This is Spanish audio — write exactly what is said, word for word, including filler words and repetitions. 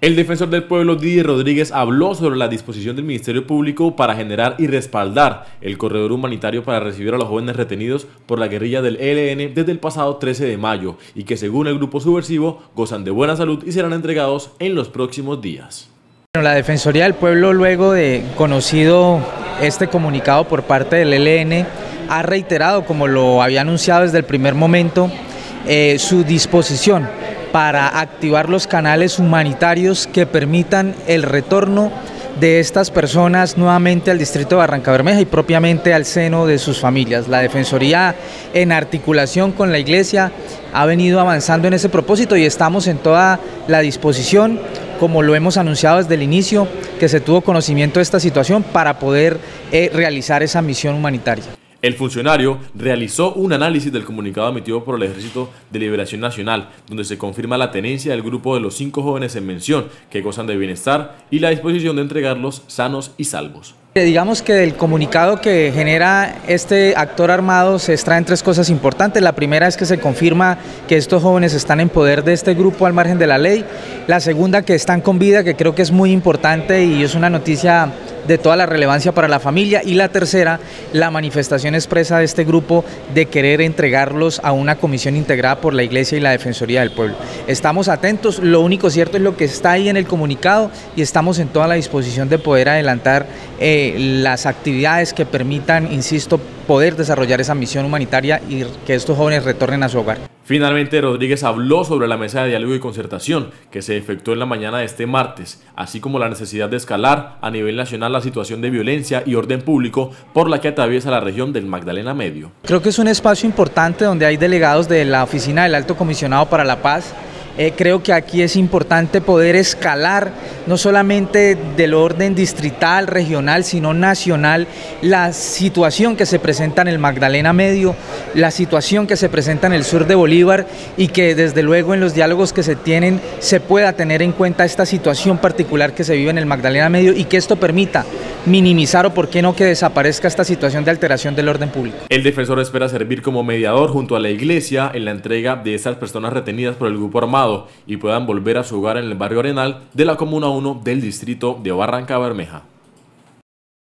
El defensor del pueblo, Didier Rodríguez, habló sobre la disposición del Ministerio Público para generar y respaldar el corredor humanitario para recibir a los jóvenes retenidos por la guerrilla del E L N desde el pasado trece de mayo y que, según el grupo subversivo, gozan de buena salud y serán entregados en los próximos días. La Defensoría del Pueblo, luego de conocido este comunicado por parte del E L N, ha reiterado, como lo había anunciado desde el primer momento, eh, su disposición para activar los canales humanitarios que permitan el retorno de estas personas nuevamente al distrito de Barrancabermeja y propiamente al seno de sus familias. La Defensoría, en articulación con la Iglesia, ha venido avanzando en ese propósito y estamos en toda la disposición, como lo hemos anunciado desde el inicio, que se tuvo conocimiento de esta situación para poder eh, realizar esa misión humanitaria. El funcionario realizó un análisis del comunicado emitido por el Ejército de Liberación Nacional, donde se confirma la tenencia del grupo de los cinco jóvenes en mención, que gozan de bienestar, y la disposición de entregarlos sanos y salvos. Digamos que del comunicado que genera este actor armado se extraen tres cosas importantes. La primera es que se confirma que estos jóvenes están en poder de este grupo al margen de la ley. La segunda, que están con vida, que creo que es muy importante y es una noticia de toda la relevancia para la familia. Y la tercera, la manifestación expresa de este grupo de querer entregarlos a una comisión integrada por la Iglesia y la Defensoría del Pueblo. Estamos atentos, lo único cierto es lo que está ahí en el comunicado y estamos en toda la disposición de poder adelantar eh, las actividades que permitan, insisto, poder desarrollar esa misión humanitaria y que estos jóvenes retornen a su hogar. Finalmente, Rodríguez habló sobre la mesa de diálogo y concertación que se efectuó en la mañana de este martes, así como la necesidad de escalar a nivel nacional la situación de violencia y orden público por la que atraviesa la región del Magdalena Medio. Creo que es un espacio importante donde hay delegados de la Oficina del Alto Comisionado para la Paz. Eh, creo que aquí es importante poder escalar, no solamente del orden distrital, regional, sino nacional, la situación que se presenta en el Magdalena Medio, la situación que se presenta en el sur de Bolívar y que desde luego en los diálogos que se tienen se pueda tener en cuenta esta situación particular que se vive en el Magdalena Medio y que esto permita minimizar o por qué no que desaparezca esta situación de alteración del orden público. El defensor espera servir como mediador junto a la Iglesia en la entrega de estas personas retenidas por el grupo armado y puedan volver a su hogar en el barrio Arenal de la Comuna uno del distrito de Barrancabermeja.